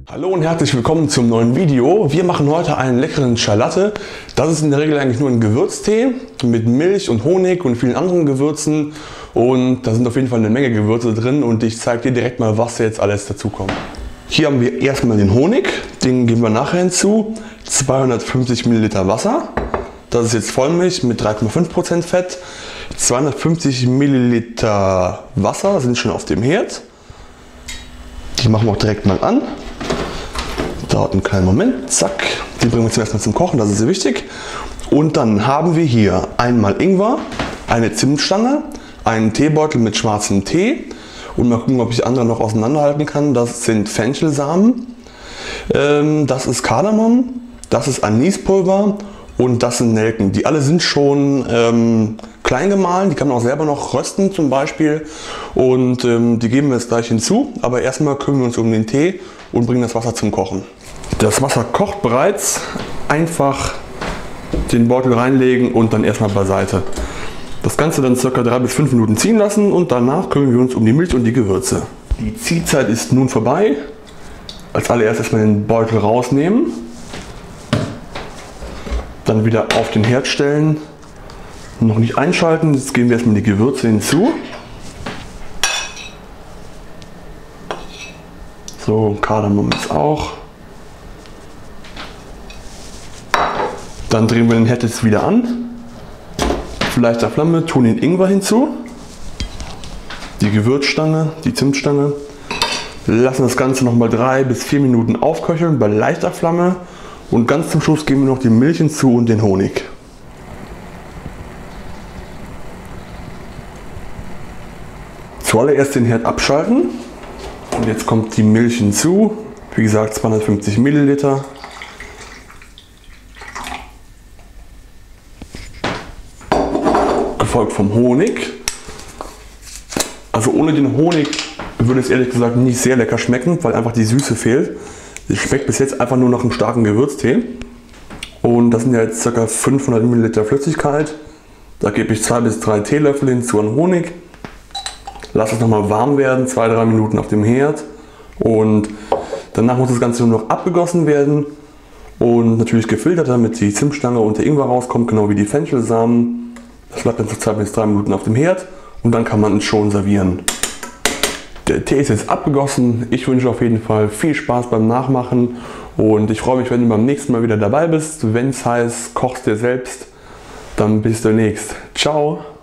Hallo und herzlich willkommen zum neuen Video. Wir machen heute einen leckeren Chai Latte. Das ist in der Regel eigentlich nur ein Gewürztee mit Milch und Honig und vielen anderen Gewürzen. Und da sind auf jeden Fall eine Menge Gewürze drin und ich zeige dir direkt mal, was jetzt alles dazu kommt. Hier haben wir erstmal den Honig, den geben wir nachher hinzu. 250 Milliliter Wasser. Das ist jetzt Vollmilch mit 3,5% Fett. 250 Milliliter Wasser sind schon auf dem Herd. Die machen wir auch direkt mal an. Dauert einen kleinen Moment, zack. Die bringen wir zuerst mal zum Kochen, das ist sehr wichtig. Und dann haben wir hier einmal Ingwer, eine Zimtstange, einen Teebeutel mit schwarzem Tee und mal gucken, ob ich die anderen noch auseinanderhalten kann. Das sind Fenchelsamen, das ist Kardamom, das ist Anispulver und das sind Nelken. Die alle sind schon klein gemahlen, die kann man auch selber noch rösten zum Beispiel und die geben wir jetzt gleich hinzu. Aber erstmal kümmern wir uns um den Tee und bringen das Wasser zum Kochen. Das Wasser kocht bereits, einfach den Beutel reinlegen und dann erstmal beiseite. Das Ganze dann ca. 3 bis 5 Minuten ziehen lassen und danach kümmern wir uns um die Milch und die Gewürze. Die Ziehzeit ist nun vorbei. Als allererstes erstmal den Beutel rausnehmen, dann wieder auf den Herd stellen, noch nicht einschalten, jetzt geben wir erstmal die Gewürze hinzu. So, Kardamom ist auch. Dann drehen wir den Herd jetzt wieder an. Auf leichter Flamme tun den Ingwer hinzu. Die Gewürzstange, die Zimtstange. Lassen das Ganze nochmal 3 bis 4 Minuten aufköcheln bei leichter Flamme. Und ganz zum Schluss geben wir noch die Milch hinzu und den Honig. Zuallererst den Herd abschalten. Und jetzt kommt die Milch hinzu. Wie gesagt 250 Milliliter. Gefolgt vom Honig. Also ohne den Honig würde es ehrlich gesagt nicht sehr lecker schmecken, weil einfach die Süße fehlt. Es schmeckt bis jetzt einfach nur nach einem starken Gewürztee. Und das sind ja jetzt ca. 500 Milliliter Flüssigkeit. Da gebe ich 2 bis 3 Teelöffel hinzu an Honig. Lass es nochmal warm werden, 2-3 Minuten auf dem Herd. Und danach muss das Ganze nur noch abgegossen werden. Und natürlich gefiltert, damit die Zimtstange und der Ingwer rauskommt, genau wie die Fenchelsamen. Das bleibt dann so 2 bis 3 Minuten auf dem Herd und dann kann man es schon servieren. Der Tee ist jetzt abgegossen. Ich wünsche auf jeden Fall viel Spaß beim Nachmachen und ich freue mich, wenn du beim nächsten Mal wieder dabei bist. Wenn es heißt, kochst dir selbst, dann bis demnächst. Ciao!